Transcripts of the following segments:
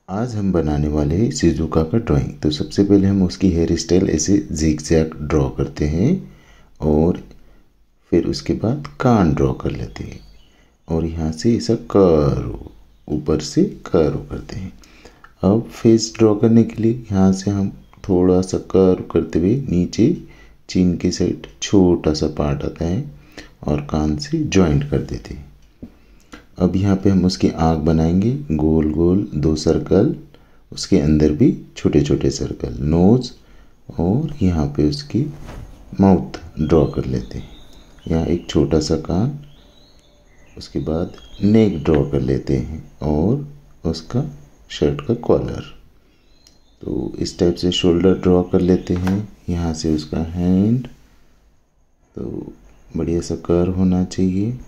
आज हम बनाने वाले हैं शिजुका का ड्राइंग। तो सबसे पहले हम उसकी हेयर स्टाइल ऐसे जिगजैग ड्रॉ करते हैं और फिर उसके बाद कान ड्रॉ कर लेते हैं और यहाँ से ऐसा कर्व ऊपर से कर्व करते हैं। अब फेस ड्रॉ करने के लिए यहाँ से हम थोड़ा सा कर्व करते हुए नीचे चिन के साइड छोटा सा पार्ट आता है और कान से जॉइंट कर देते हैं। अब यहाँ पे हम उसकी आँख बनाएंगे, गोल गोल 2 सर्कल, उसके अंदर भी छोटे छोटे सर्कल, नोज़ और यहाँ पे उसकी माउथ ड्रॉ कर लेते हैं। यहाँ एक छोटा सा कान, उसके बाद नेक ड्रॉ कर लेते हैं और उसका शर्ट का कॉलर। तो इस टाइप से शोल्डर ड्रॉ कर लेते हैं। यहाँ से उसका हैंड तो बढ़िया सा कर्व होना चाहिए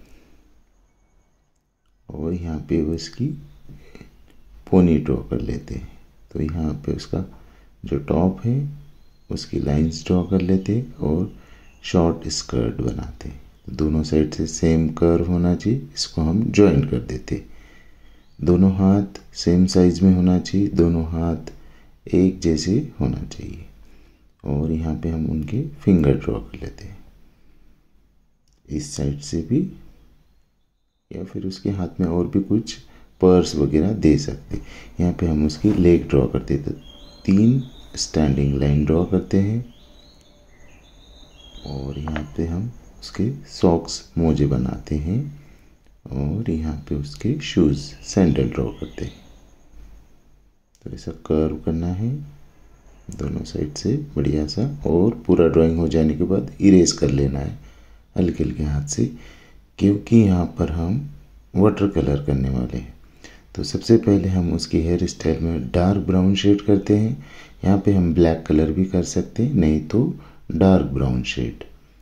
और यहाँ पे उसकी पोनी ड्रॉ कर लेते हैं। तो यहाँ पे उसका जो टॉप है उसकी लाइंस ड्रॉ कर लेते हैं और शॉर्ट स्कर्ट बनाते हैं। दोनों साइड से सेम कर्व होना चाहिए, इसको हम जॉइंट कर देते हैं। दोनों हाथ सेम साइज में होना चाहिए, दोनों हाथ एक जैसे होना चाहिए और यहाँ पे हम उनके फिंगर ड्रॉ कर लेते हैं इस साइड से भी, या फिर उसके हाथ में और भी कुछ पर्स वगैरह दे सकते। यहाँ पे हम उसकी लेग ड्रॉ करते हैं। तो 3 स्टैंडिंग लाइन ड्रॉ करते हैं और यहाँ पे हम उसके सॉक्स मोजे बनाते हैं और यहाँ पे उसके शूज़ सैंडल ड्रॉ करते हैं। तो ऐसा कर्व करना है दोनों साइड से बढ़िया सा और पूरा ड्राइंग हो जाने के बाद इरेज कर लेना है हल्के हल्के हाथ से, क्योंकि यहाँ पर हम वाटर कलर करने वाले हैं। तो सबसे पहले हम उसकी हेयर स्टाइल में डार्क ब्राउन शेड करते हैं। यहाँ पे हम ब्लैक कलर भी कर सकते हैं, नहीं तो डार्क ब्राउन शेड।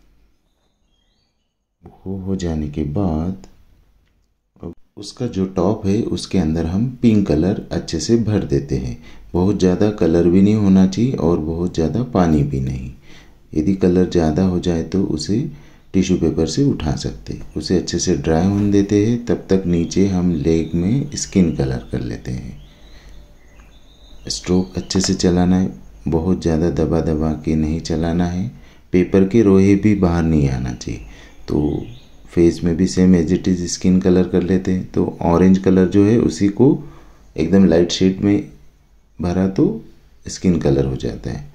वो हो जाने के बाद उसका जो टॉप है उसके अंदर हम पिंक कलर अच्छे से भर देते हैं। बहुत ज़्यादा कलर भी नहीं होना चाहिए और बहुत ज़्यादा पानी भी नहीं। यदि कलर ज़्यादा हो जाए तो उसे टिश्यू पेपर से उठा सकते हैं। उसे अच्छे से ड्राई होने देते हैं। तब तक नीचे हम लेग में स्किन कलर कर लेते हैं। स्ट्रोक अच्छे से चलाना है, बहुत ज़्यादा दबा दबा के नहीं चलाना है। पेपर के रोए भी बाहर नहीं आना चाहिए। तो फेस में भी same as it is skin colour कर लेते हैं। तो ऑरेंज कलर जो है उसी को एकदम लाइट शेड में भरा तो स्किन कलर हो जाता है।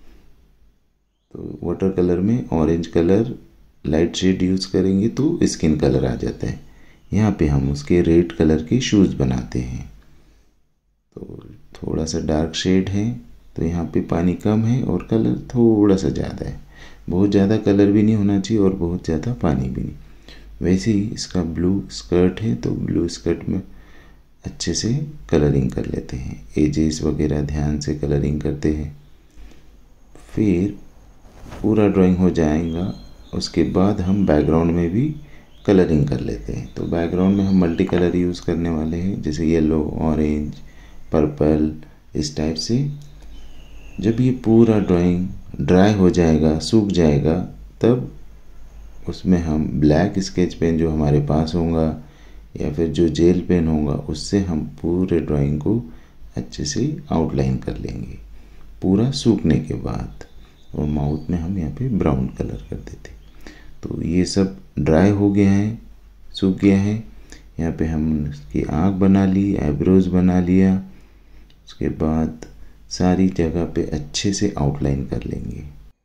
तो वाटर कलर में orange colour light shade use करेंगे तो स्किन कलर आ जाता है। यहाँ पे हम उसके रेड कलर के शूज़ बनाते हैं। तो थोड़ा सा डार्क शेड है तो यहाँ पे पानी कम है और कलर थोड़ा सा ज़्यादा है। बहुत ज़्यादा कलर भी नहीं होना चाहिए और बहुत ज़्यादा पानी भी नहीं। वैसे ही इसका ब्लू स्कर्ट है तो ब्लू स्कर्ट में अच्छे से कलरिंग कर लेते हैं। एजेस वगैरह ध्यान से कलरिंग करते हैं। फिर पूरा ड्राइंग हो जाएगा। उसके बाद हम बैकग्राउंड में भी कलरिंग कर लेते हैं। तो बैकग्राउंड में हम मल्टी कलर यूज़ करने वाले हैं, जैसे येलो, ऑरेंज, पर्पल, इस टाइप से। जब ये पूरा ड्राइंग ड्राई हो जाएगा, सूख जाएगा, तब उसमें हम ब्लैक स्केच पेन जो हमारे पास होगा या फिर जो जेल पेन होगा उससे हम पूरे ड्राइंग को अच्छे से आउटलाइन कर लेंगे पूरा सूखने के बाद। और माउथ में हम यहाँ पे ब्राउन कलर कर देते। तो ये सब ड्राई हो गया है, सूख गया है। यहाँ पे हम उसकी आँख बना ली, आईब्रोज बना लिया। उसके बाद सारी जगह पे अच्छे से आउटलाइन कर लेंगे।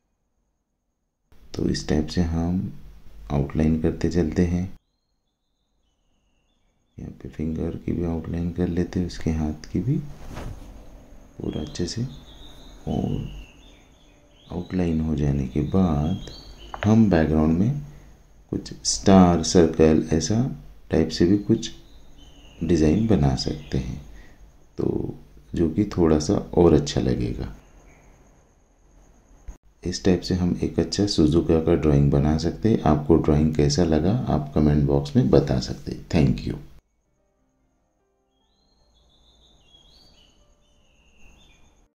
तो इस टाइप से हम आउटलाइन करते चलते हैं। यहाँ पे फिंगर की भी आउटलाइन कर लेते हैं, उसके हाथ की भी पूरा अच्छे से। और आउटलाइन हो जाने के बाद हम बैकग्राउंड में कुछ स्टार, सर्कल, ऐसा टाइप से भी कुछ डिज़ाइन बना सकते हैं, तो जो कि थोड़ा सा और अच्छा लगेगा। इस टाइप से हम एक अच्छा शिजुका का ड्राइंग बना सकते हैं। आपको ड्राइंग कैसा लगा आप कमेंट बॉक्स में बता सकते हैं। Thank you.